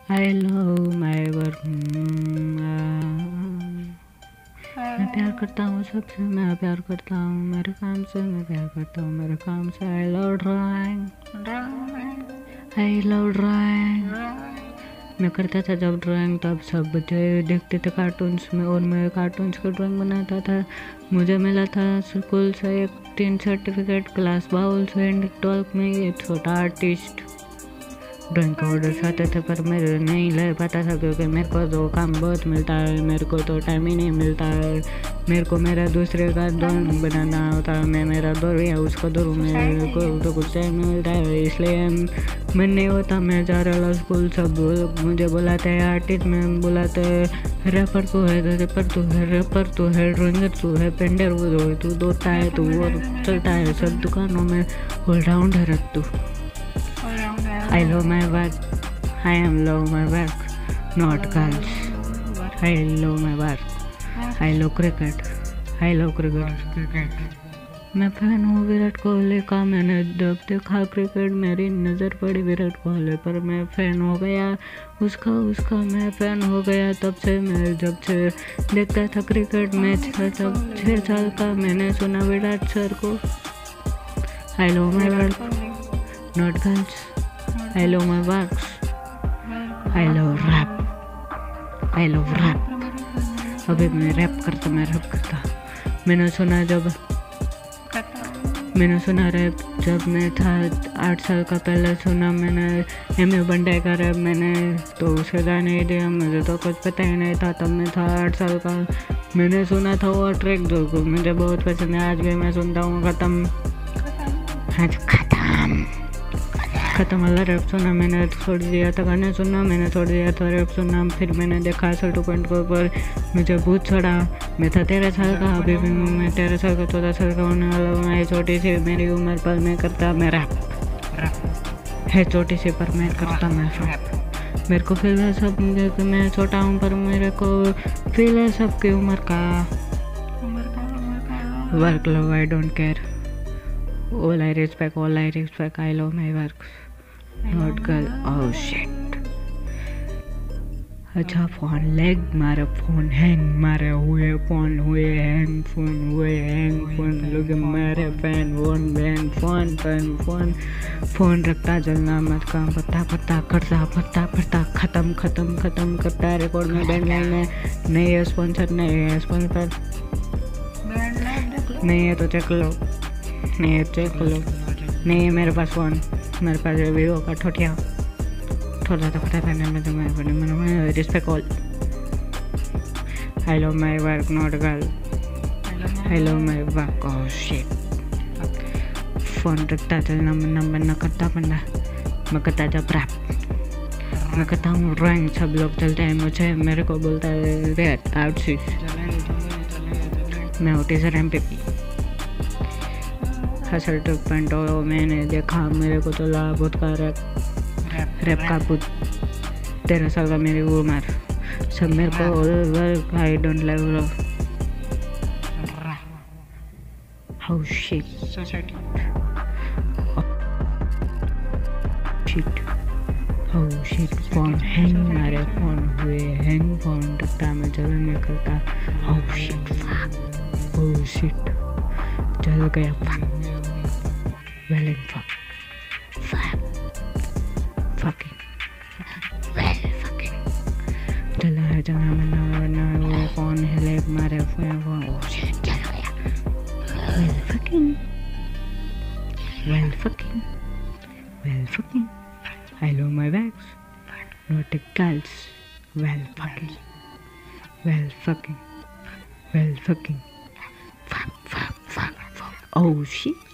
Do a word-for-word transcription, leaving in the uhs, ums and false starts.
I love my work. मैं प्यार करता हूँ सबसे, मैं प्यार करता हूँ मेरे काम से, मैं प्यार करता हूँ मेरे काम से। I love drawing, I love drawing. मैं करता था जब ड्राइंग, तब सब बच्चे देखते थे कार्टून्स में और मैं कार्टून्स का ड्राइंग बनाता था। मुझे मिला था स्कूल से एक तीन certificate, class bowls and twelfth में ये छोटा आर्टिस्ट। ड्राइंग का ऑर्डर्स आते थे पर मैं नहीं ले पाता था क्योंकि मेरे को तो काम बहुत मिलता है, मेरे को तो टाइम ही नहीं मिलता है। मेरे को मेरा दूसरे का ड्राइंग बनाना होता है, मैं मेरा दौर या उसको दौर, मेरे को तो कुछ टाइम नहीं मिलता है, इसलिए मैं नहीं होता। मैं जा रहा स्कूल, सब मुझे बुलाते हैं आर्टिस्ट में, बुलाते हैं रैपर तू है, रैपर तू है, रैपर तू है, ड्राइंगर तू है, पेंटर वो है, तू दौड़ता है तू और चलता है सब दुकानों में ऑलराउंडर है तू। I love my work, I am love my work, not girls. I love my work, I love cricket, I love cricket. मैं फैन हूँ विराट कोहली का। मैंने जब देखा क्रिकेट मेरी नज़र पड़ी विराट कोहली पर, मैं फ़ैन हो गया उसका उसका मैं फ़ैन हो गया। तब से मैं जब से देखता था क्रिकेट मैच, तब छः साल का मैंने सुना विराट सर को। I love my work, not girls. I love my works. I love rap. I love rap. अभी मैं रैप करता, मैं रैप करता। मैंने सुना जब मैंने सुना रैप जब मैं था आठ साल का, पहले सुना मैंने एम यू बंडे का रैप। मैंने तो उसे गाने ही दिया, मुझे तो कुछ पता ही नहीं था, तब मैं था आठ साल का। मैंने सुना था वो ट्रैक जो मुझे बहुत पसंद है, आज भी मैं सुनता हूँ। ख़त्म आज ख़त्म ख़त्म वाला रैप सुना, मैंने छोड़ दिया था गाने सुनना, मैंने छोड़ दिया था रैप सुनना। फिर मैंने देखा सल्टू पॉइंट के ऊपर, मुझे भूत चढ़ा। मैं था तेरह साल का, अभी भी मैं तेरह साल का चौदह साल का होने वाला हूँ। ये छोटी सी मेरी उम्र पर मैं करता मैं रैप है छोटी सी पर मैं करता मैं रैप। मेरे को फील है सब कि मैं छोटा हूँ पर मेरे को फील है सबकी उम्र का। Work love I don't care, all I respect, all I respect, I love my work, not girl. Oh shit. अच्छा फोन लैग मारे, फोन हैंग मारे हुए, फोन हुए हैंग, फोन हुए हैंग, फोन लोग मारे fan phone ban phone fan phone phone रखता जलना मत काम पत्ता पत्ता करता पत्ता पत्ता ख़त्म ख़त्म ख़त्म करता। रिकॉर्ड में बैंड लाइन है, नहीं है स्पॉन्सर, नहीं है स्पॉन्सर, नहीं है तो चेक लो, नहीं है चेक लो, नहीं है मेरे पास फ़ोन, मेरे पास वीवो का ठोठिया थोड़ा तो पता करने में तो मैं बने मैं respect all. I love my work not girl, I love my work. Oh shit. Phone रखता चलना मन्ना मन्ना करता बंदा, मैं करता जब रैप, मैं करता हूँ ड्राइंग, सब लोग चलते हैं मुझे, मेरे को बोलता है रेड आउटसी, मैं होती sir M P P hustle to point. मैंने देखा मेरे को तो लाभ बहुत का रैप रैप का बुत तेरह साल का मेरी उम्र, सब मेरे को work I don't love how shit shit how shit. Phone hang मारे, फोन हुए हैंग, फोन रखता मैं चल नहीं करता। हाउ शिट हाउ शिट चल गया fuck well in fuck fuck fucking well fucking चला है चला मना वरना वो कौन है लेग मारे फोन फोन ओ शिट चला गया well fucking well fucking well fucking I love my bags not the girls well fucking well fucking well fucking fuck fuck fuck fuck oh shit